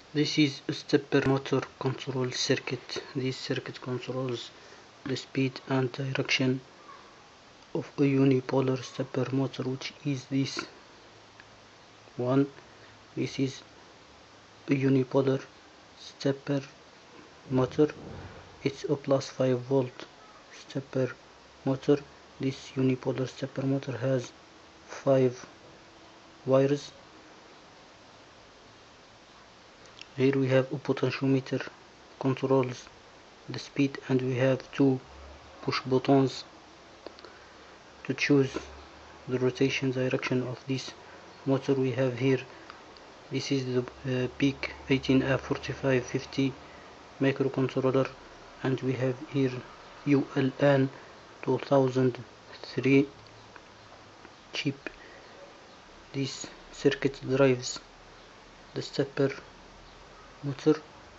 This is a stepper motor control circuit. This circuit controls the speed and direction of a unipolar stepper motor, which is this one. This is a unipolar stepper motor. It's a plus 5 volt stepper motor. This unipolar stepper motor has 5 wires. Here we have a potentiometer controls the speed, and we have 2 push buttons to choose the rotation direction of this motor. We have here, this is the PEEK 18F4550 microcontroller, and we have here ULN 2003 chip. This circuit drives the stepper motor.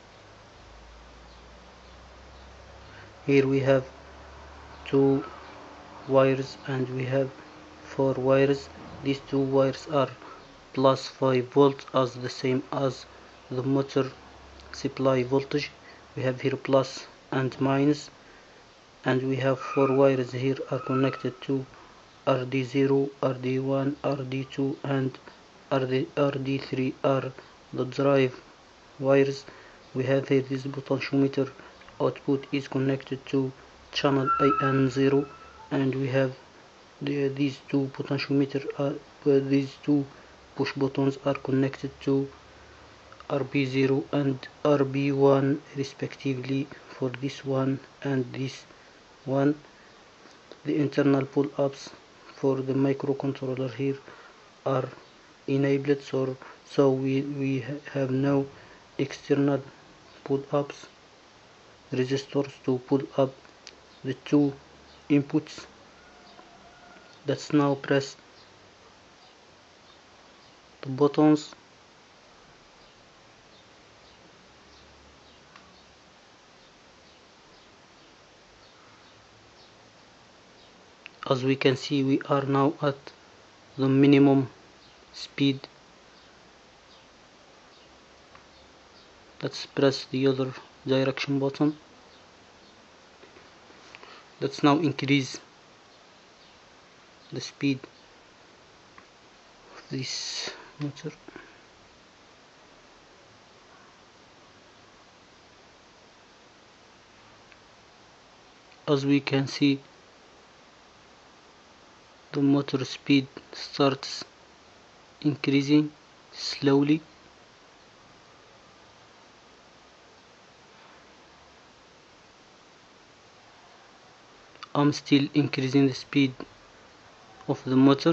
Here we have 2 wires and we have 4 wires. These 2 wires are plus 5 volts, as the same as the motor supply voltage. We have here plus and minus, and we have 4 wires here are connected to RD0, RD1, RD2 and RD3 are the drive wires. We have here this potentiometer output is connected to channel IN0, and we have these 2 potentiometer these 2 push buttons are connected to RB0 and RB1 respectively for this one and this one. The internal pull-ups for the microcontroller here are enabled, so we have no external pull-ups resistors to pull up the 2 inputs. Let's now press the buttons. As we can see, we are now at the minimum speed. Let's press the other direction button. Let's now increase the speed of this motor. As we can see, the motor speed starts increasing slowly. I'm still increasing the speed of the motor.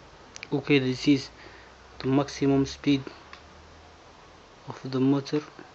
Okay, this is the maximum speed of the motor.